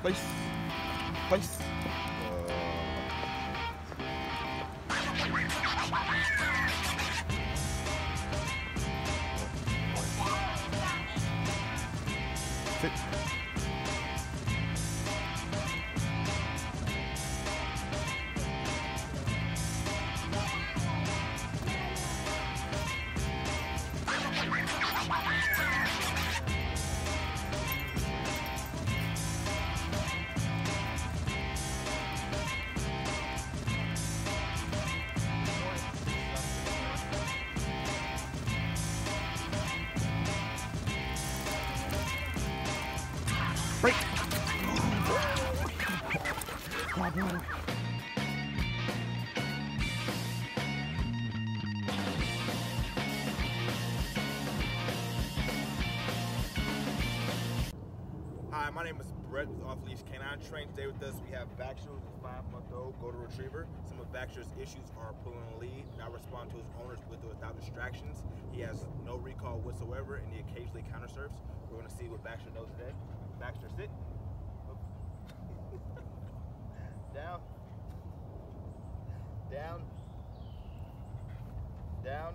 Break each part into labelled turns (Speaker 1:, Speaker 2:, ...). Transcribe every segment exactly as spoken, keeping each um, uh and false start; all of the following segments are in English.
Speaker 1: Place. Place. Sit. Break. Hi, my name is Brett with Off Leash K nine Training. Today with us we have Baxter, who's a five-month-old golden retriever. Some of Baxter's issues are pulling a lead, not responding to his owners with or without distractions. He has no recall whatsoever, and he occasionally counter-surfs. We're going to see what Baxter knows today. Baxter, sit. Down. Down. Down.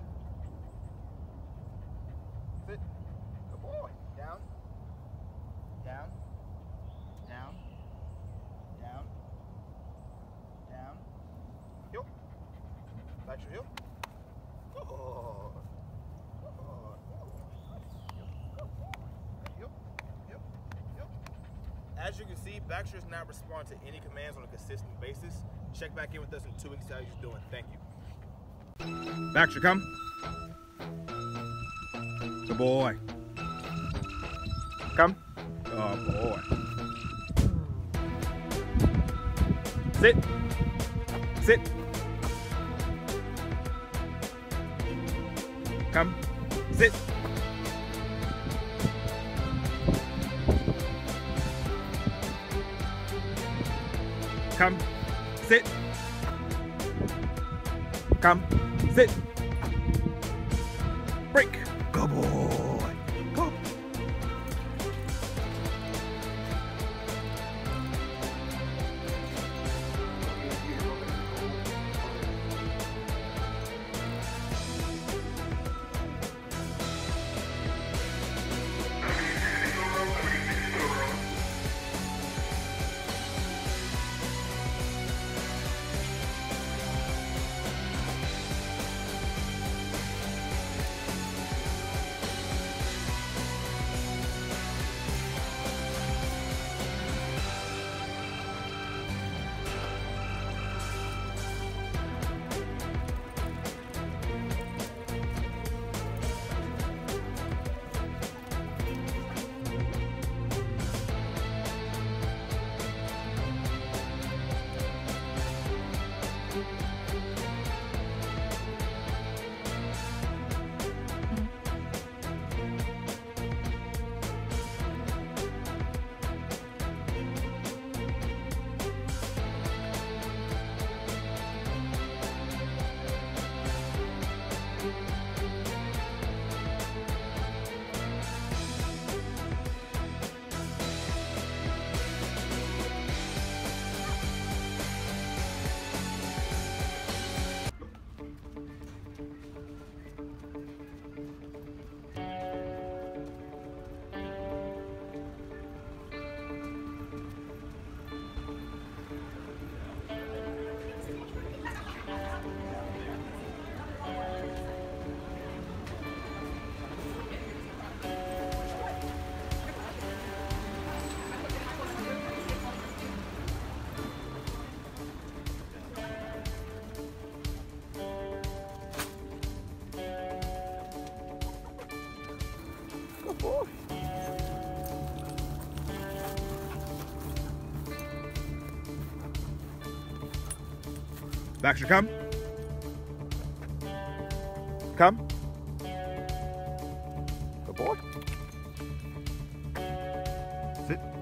Speaker 1: Sit. Good boy. Down. Down. Down. Down. Down. Heel. Baxter, heel. Oh. Oh. As you can see, Baxter is not responding to any commands on a consistent basis. Check back in with us in two weeks to see how he's doing. Thank you. Baxter, come. Good boy. Come. Good boy. Sit. Sit. Come. Sit. Come, sit. Come, sit. Break. Good boy. Go. boy. Baxter, come. Come. Good boy. Sit.